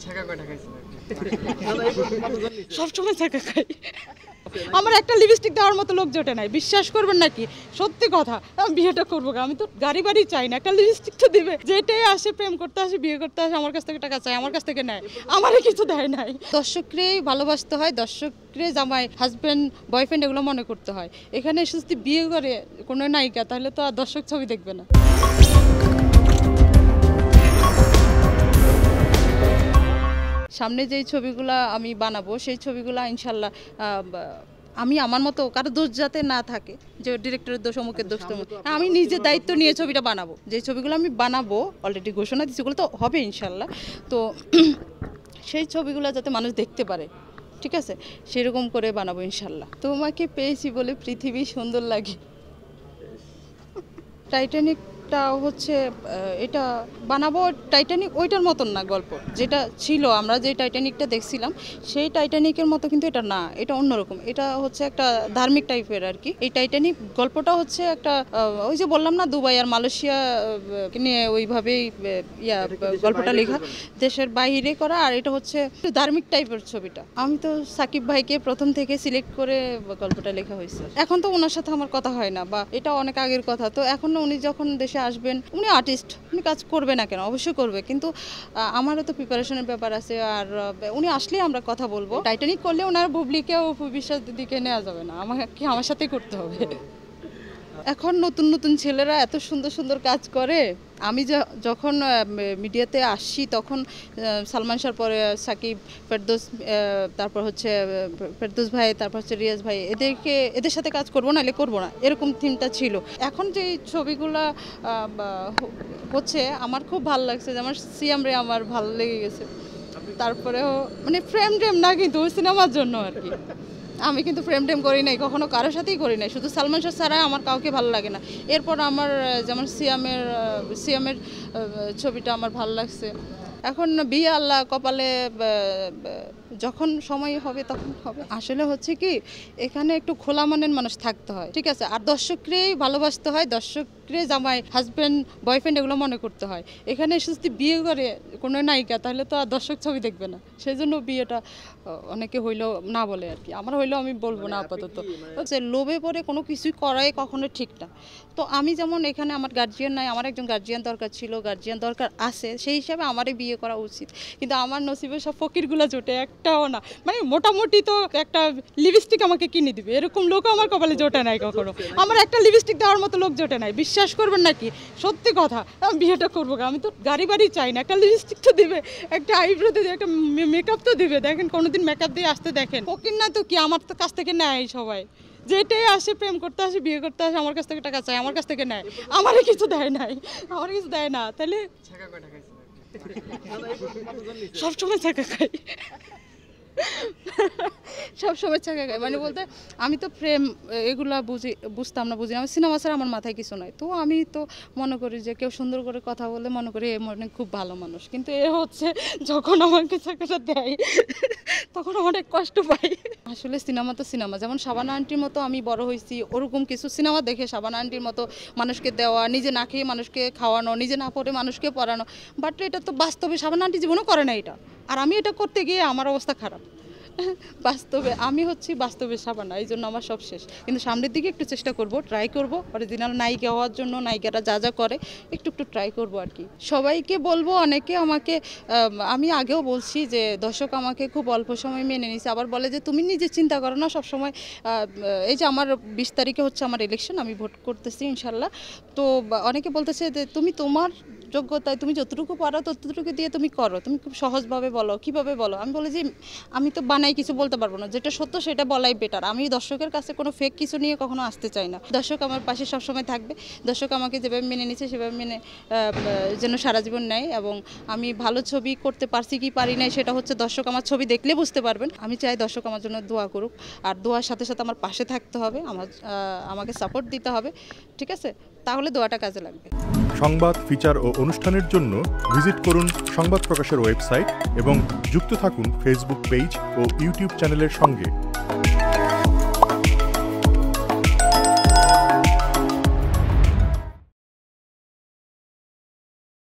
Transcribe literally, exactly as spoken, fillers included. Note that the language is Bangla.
সবসময় ছাকা খাই। আমার একটা লিপস্টিক দেওয়ার মতো লোক জোটে নাই, বিশ্বাস করবেন নাকি? সত্যি কথা, আমি বিয়েটা করবো, আমি তো গাড়ি বাড়ি চাই না, একটা লিপস্টিক তো দিবে। যেটাই আসে প্রেম করতে আসে, বিয়ে করতে আসে, আমার কাছ থেকে টাকা চাই, আমার কাছ থেকে নেয়, আমারই কিছু দেয় নাই। দর্শকরে ভালোবাসতে হয়, দর্শকরে জামাই হাজব্যান্ড বয়ফ্রেন্ড এগুলো মনে করতে হয়। এখানে এসে যদি বিয়ে করে কোনো নায়িকা, তাহলে তো আর দর্শক ছবি দেখবে না। সামনে যেই ছবিগুলো আমি বানাবো, সেই ছবিগুলো ইনশাল্লাহ আমি আমার মতো কারো দোষ যাতে না থাকে, যে ডিরেক্টরের দোষ, অমুকের দোষ, তেমন আমি নিজের দায়িত্ব নিয়ে ছবিটা বানাবো। যে ছবিগুলো আমি বানাবো অলরেডি ঘোষণা দিচ্ছি, ওগুলো তো হবে ইনশাল্লাহ। তো সেই ছবিগুলো যাতে মানুষ দেখতে পারে, ঠিক আছে, সেরকম করে বানাবো ইনশাল্লাহ। তোমাকে পেয়েছি বলে পৃথিবী সুন্দর লাগে। টাইটানিক হচ্ছে এটা বানাবো, টাইটানিক ওইটার মতন না গল্প যেটা ছিল, আমরা যে টাইটানিকটা দেখছিলাম সেই টাইটানিকের মতো কিন্তু এটা না, এটা অন্যরকম। এটা হচ্ছে একটা ধার্মিক টাইপের আর কি। এই টাইটানিক গল্পটা হচ্ছে একটা ওই যে বললাম না, দুবাই আর মালয়েশিয়া নিয়ে ওইভাবেই ইয়া গল্পটা লেখা, দেশের বাইরে করা। আর এটা হচ্ছে ধার্মিক টাইপের ছবিটা। আমি তো সাকিব ভাইকে প্রথম থেকে সিলেক্ট করে গল্পটা লেখা হয়েছে। এখন তো ওনার সাথে আমার কথা হয় না, বা এটা অনেক আগের কথা। তো এখন উনি যখন দেশে আসবেন, উনি আর্টিস্ট, উনি কাজ করবে না কেন? অবশ্যই করবে, কিন্তু আমারও তো প্রিপারেশনের ব্যাপার আছে। আর উনি আসলেই আমরা কথা বলবো। টাইটানিক করলে ওনার বুবলিকেও বিশ্বাস দিকে নেওয়া যাবে না, আমাকে আমার সাথেই করতে হবে। এখন নতুন নতুন ছেলেরা এত সুন্দর সুন্দর কাজ করে। আমি যখন মিডিয়াতে আসছি তখন সালমান শাহর পরে সাকিব, ফেরদৌস, তারপর হচ্ছে ফেরদৌস ভাই, তারপর হচ্ছে রিয়াজ ভাই, এদেরকে এদের সাথে কাজ করবো না, এলে করবো না, এরকম থিমটা ছিল। এখন যে ছবিগুলা হচ্ছে আমার খুব ভালো লাগছে, যে আমার সিয়াম রে আমার ভালো লেগে গেছে। তারপরেও মানে ফ্রেম ট্রেম না, কিন্তু সিনেমার জন্য আর কি। আমি কিন্তু ফ্রেম টেম করি নাই, কখনো কারোর সাথেই করি নাই, শুধু সালমান শাহ ছাড়া আমার কাউকে ভালো লাগে না। এরপর আমার যেমন সিয়ামের সিয়ামের ছবিটা আমার ভালো লাগছে। এখন বিয়ে আল্লাহ কপালে, যখন সময় হবে তখন হবে। আসলে হচ্ছে কি, এখানে একটু খোলা মনের মানুষ থাকতে হয়, ঠিক আছে। আর দর্শকরেই ভালোবাসতে হয়, দর্শকরে জামাই হাজব্যান্ড বয়ফ্রেন্ড এগুলো মনে করতে হয়। এখানে এসে যদি বিয়ে করে কোনো নায়িকা, তাহলে তো আর দর্শক ছবি দেখবে না। সেই জন্য বিয়েটা অনেকে হইলেও না বলে আর কি। আমার হইলেও আমি বলবো না আপাতত। হচ্ছে লোভে পড়ে কোনো কিছুই করাই কখনো ঠিক না। তো আমি যেমন এখানে আমার গার্জিয়ান নাই, আমার একজন গার্জিয়ান দরকার ছিল, গার্জিয়ান দরকার আছে, সেই হিসাবে আমারই বিয়ে করা উচিত। কিন্তু আমার নসিবে সব ফকিরগুলো জোটে একটাও না। মানে মোটামুটি তো একটা লিপস্টিক আমাকে কিনে দিবে, এরকম লোক আমার কপালে জোটে নাই কখনো। আমার একটা লিপস্টিক দেওয়ার মতো লোক জোটে নাই, বিশ্বাস করবেন নাকি? সত্যি কথা, আমি বিয়েটা করবো, আমি তো গাড়ি বাড়ি চাই না, একটা লিপস্টিক তো দিবে, একটা আইব্রো দিবে, একটা মেকআপ তো দিবে। দেখেন কোনোদিন মেকআপ দিয়ে আসতে দেখেন? ফকির না তো কি, আমার তো কাছ থেকে নেয় সবাই। যেটাই আসে প্রেম করতে আসে, বিয়ে করতে আসে, আমার কাছ থেকে টাকা চাই, আমার কাছ থেকে নেয়, আমারই কিছু দেয় নাই, আমার কিছু দেয় না। তাহলে সবসময় ছাকা খাই, সবসময় ছাকা খাই। মানে বলতে আমি তো প্রেম এগুলা বুঝি বুঝতাম না, বুঝি না। আমার সিনেমা ছাড়া আমার মাথায় কিছু নয়। তো আমি তো মনে করি যে কেউ সুন্দর করে কথা বলে মনে করি এ মনে খুব ভালো মানুষ, কিন্তু এ হচ্ছে যখন আমাকে ছাকাটা দেয় তখন অনেক কষ্ট পাই। আসলে সিনেমা তো সিনেমা, যেমন শাবানা আন্টির মতো আমি বড় হয়েছি, ওরকম কিছু সিনেমা দেখে শাবানা আন্টির মতো মানুষকে দেওয়া, নিজে না খেয়ে মানুষকে খাওয়ানো, নিজে না পড়ে মানুষকে পড়ানো। বাট এটা তো বাস্তবে শাবানা আন্টি জীবনও করে না এটা, আর আমি এটা করতে গিয়ে আমার অবস্থা খারাপ। বাস্তবে আমি হচ্ছি বাস্তবে শাবানা, এই জন্য আমার সব শেষ। কিন্তু সামনের দিকে একটু চেষ্টা করব, ট্রাই করব অরিজিনাল নায়িকা হওয়ার জন্য। নায়িকারা যা যা করে একটু একটু ট্রাই করব আর কি। সবাইকে বলবো, অনেকে আমাকে, আমি আগেও বলছি যে দর্শক আমাকে খুব অল্প সময় মেনে নিয়েছে, আবার বলে যে তুমি নিজে চিন্তা করো না সবসময়। এই যে আমার বিশ তারিখে হচ্ছে আমার ইলেকশন, আমি ভোট করতেছি ইনশাল্লাহ। তো অনেকে বলতেছে যে তুমি তোমার যোগ্যতায় তুমি যতটুকু পারো ততটুকু দিয়ে তুমি করো, তুমি খুব সহজভাবে বলো, কিভাবে বলো। আমি বলি যে আমি তো বানাই কিছু বলতে পারবো না, যেটা সত্য সেটা বলাই বেটার। আমি দর্শকের কাছে কোনো ফেক কিছু নিয়ে কখনো আসতে চাই না। দর্শক আমার পাশে সবসময় থাকবে, দর্শক আমাকে যেভাবে মেনে নিচ্ছে সেভাবে মেনে যেন সারা জীবন নেয়। এবং আমি ভালো ছবি করতে পারছি কি পারি নাই সেটা হচ্ছে দর্শক আমার ছবি দেখলে বুঝতে পারবেন। আমি চাই দর্শক আমার জন্য দোয়া করুক, আর দোয়ার সাথে সাথে আমার পাশে থাকতে হবে, আমার আমাকে সাপোর্ট দিতে হবে, ঠিক আছে? তাহলে দোয়াটা কাজে লাগবে। সংবাদ, ফিচার ও অনুষ্ঠানের জন্য ভিজিট করুন সংবাদ প্রকাশের ওয়েবসাইট এবং যুক্ত থাকুন ফেসবুক পেজ ও ইউটিউব চ্যানেলের সঙ্গে।